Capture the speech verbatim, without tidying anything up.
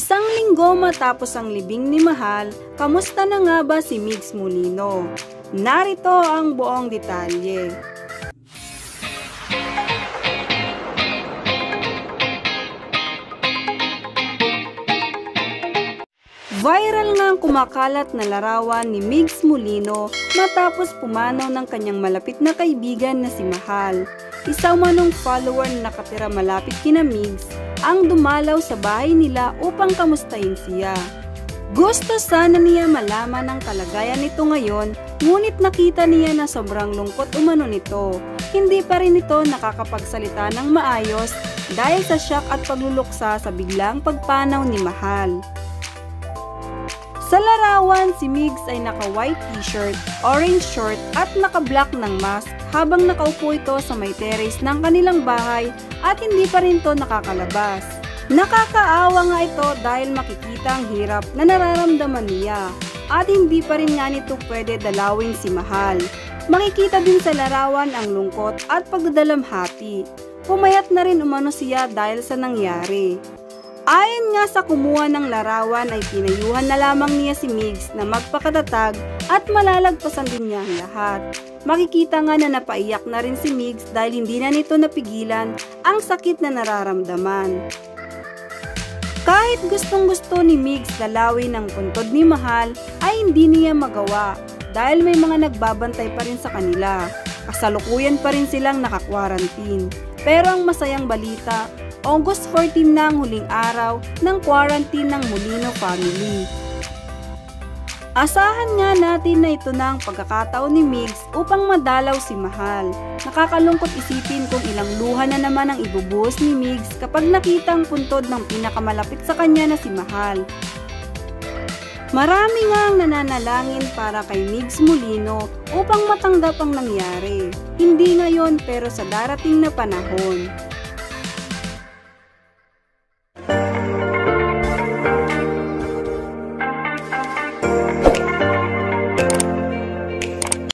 Isang linggo matapos ang libing ni Mahal, kamusta na nga ba si Migs Molino? Narito ang buong detalye. Viral nga ang kumakalat na larawan ni Migs Molino matapos pumanaw ng kanyang malapit na kaibigan na si Mahal. Isa umanong follower na nakatira malapit kina Migs ang dumalaw sa bahay nila upang kamustahin siya. Gusto sana niya malaman ang kalagayan nito ngayon, ngunit nakita niya na sobrang lungkot umano nito. Hindi pa rin ito nakakapagsalita ng maayos dahil sa shock at pagluluksa sa biglang pagpanaw ni Mahal. Sa larawan, si Migs ay naka-white t-shirt, orange short at naka-black ng mask habang nakaupo ito sa may terrace ng kanilang bahay at hindi pa rin ito nakakalabas. Nakakaawa nga ito dahil makikita ang hirap na nararamdaman niya at hindi pa rin nga nito pwede dalawin si Mahal. Makikita din sa larawan ang lungkot at pagdadalamhati. Pumayat na rin umano siya dahil sa nangyari. Ayon nga sa kumuha ng larawan ay pinayuhan na lamang niya si Migs na magpakatatag at malalagpasan din niya ang lahat. Makikita nga na napaiyak na rin si Migs dahil hindi na nito napigilan ang sakit na nararamdaman. Kahit gustong gusto ni Migs dalawin ang puntod ni Mahal ay hindi niya magawa dahil may mga nagbabantay pa rin sa kanila. Kasalukuyan pa rin silang naka-quarantine. Pero ang masayang balita, August fourteen na ang huling araw ng quarantine ng Molino family. Asahan nga natin na ito na ang pagkakataon ni Migs upang madalaw si Mahal. Nakakalungkot isipin kung ilang luha na naman ang ibubuhos ni Migs kapag nakita ang puntod ng pinakamalapit sa kanya na si Mahal. Marami nga ang nananalangin para kay Migs Molino upang matanggap ang nangyari. Hindi ngayon pero sa darating na panahon.